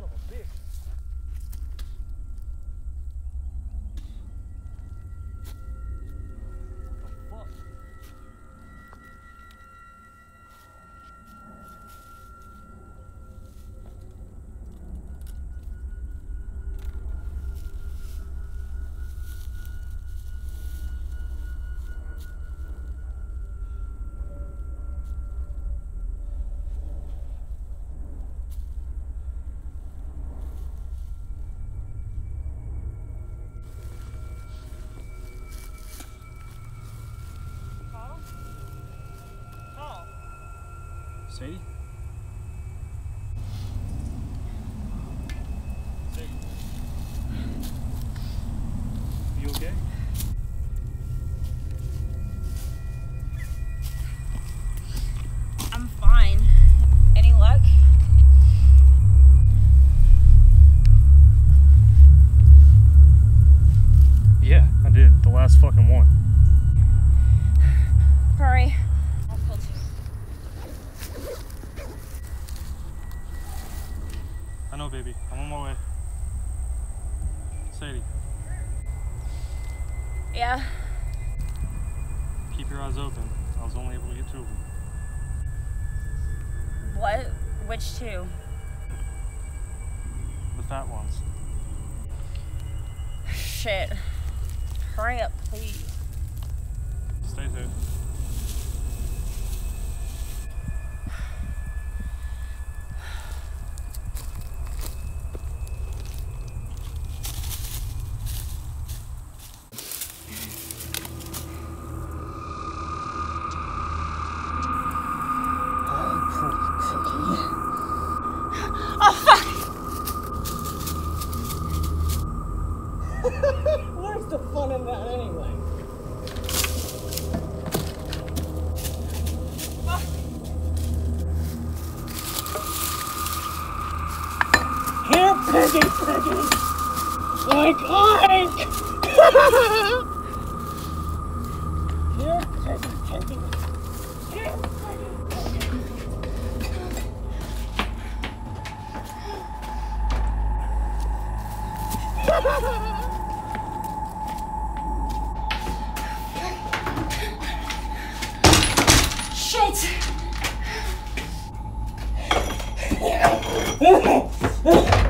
of a bitch. What the fuck? Sadie? Sadie? You okay? I'm fine. Any luck? Yeah, I did. The last fucking one. Hurry. I know, baby. I'm on my way. Sadie. Yeah. Keep your eyes open. I was only able to get two of them. What? Which two? The fat ones. Shit. Hurry up, please. Stay safe. Oh, fuck! Where's the fun in that anyway? Here, piggy, piggy! Oink, oink! Here, piggy, piggy! Here, piggy, piggy! Shit!